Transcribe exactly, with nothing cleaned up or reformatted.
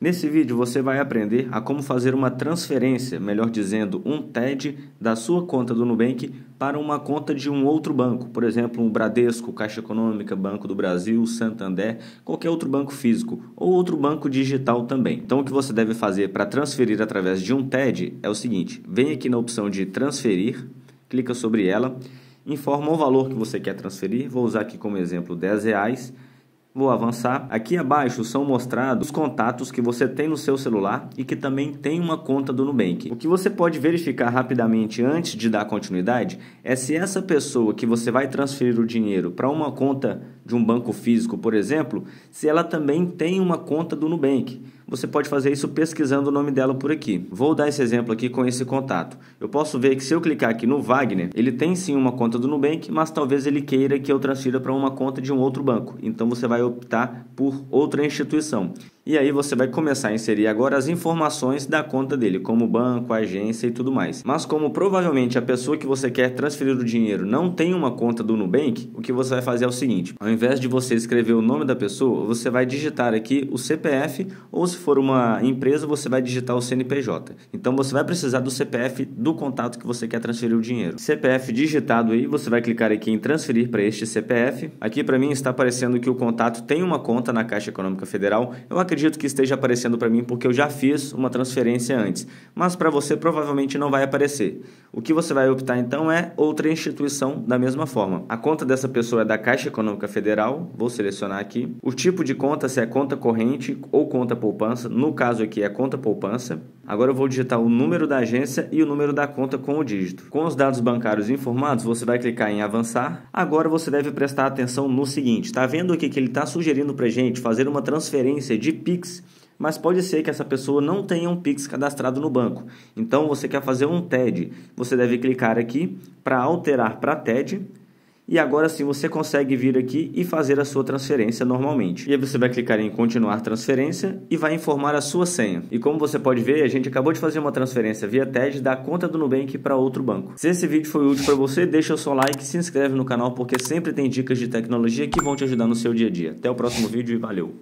Nesse vídeo você vai aprender a como fazer uma transferência, melhor dizendo, um T E D da sua conta do Nubank para uma conta de um outro banco, por exemplo, um Bradesco, Caixa Econômica, Banco do Brasil, Santander, qualquer outro banco físico ou outro banco digital também. Então o que você deve fazer para transferir através de um T E D é o seguinte: vem aqui na opção de transferir, clica sobre ela, informa o valor que você quer transferir, vou usar aqui como exemplo dez reais. Vou avançar. Aqui abaixo são mostrados os contatos que você tem no seu celular e que também tem uma conta do Nubank. O que você pode verificar rapidamente antes de dar continuidade é se essa pessoa que você vai transferir o dinheiro para uma conta de um banco físico, por exemplo, se ela também tem uma conta do Nubank. Você pode fazer isso pesquisando o nome dela por aqui. Vou dar esse exemplo aqui com esse contato. Eu posso ver que se eu clicar aqui no Wagner, ele tem sim uma conta do Nubank, mas talvez ele queira que eu transfira para uma conta de um outro banco. Então você vai optar por outra instituição. E aí você vai começar a inserir agora as informações da conta dele, como banco, agência e tudo mais. Mas como provavelmente a pessoa que você quer transferir o dinheiro não tem uma conta do Nubank, o que você vai fazer é o seguinte: ao invés de você escrever o nome da pessoa, você vai digitar aqui o C P F, ou se for uma empresa, você vai digitar o C N P J. Então você vai precisar do C P F do contato que você quer transferir o dinheiro. C P F digitado aí, você vai clicar aqui em transferir para este C P F. Aqui para mim está aparecendo que o contato tem uma conta na Caixa Econômica Federal. Eu acredito Acredito que esteja aparecendo para mim porque eu já fiz uma transferência antes, mas para você provavelmente não vai aparecer. O que você vai optar então é outra instituição da mesma forma. A conta dessa pessoa é da Caixa Econômica Federal, vou selecionar aqui. O tipo de conta, se é conta corrente ou conta poupança, no caso aqui é conta poupança. Agora eu vou digitar o número da agência e o número da conta com o dígito. Com os dados bancários informados, você vai clicar em avançar. Agora você deve prestar atenção no seguinte: tá vendo aqui que ele está sugerindo para a gente fazer uma transferência de Pix, mas pode ser que essa pessoa não tenha um Pix cadastrado no banco. Então você quer fazer um T E D, você deve clicar aqui para alterar para T E D. E agora sim você consegue vir aqui e fazer a sua transferência normalmente. E aí você vai clicar em continuar transferência e vai informar a sua senha. E como você pode ver, a gente acabou de fazer uma transferência via T E D da conta do Nubank para outro banco. Se esse vídeo foi útil para você, deixa o seu like e se inscreve no canal porque sempre tem dicas de tecnologia que vão te ajudar no seu dia a dia. Até o próximo vídeo e valeu!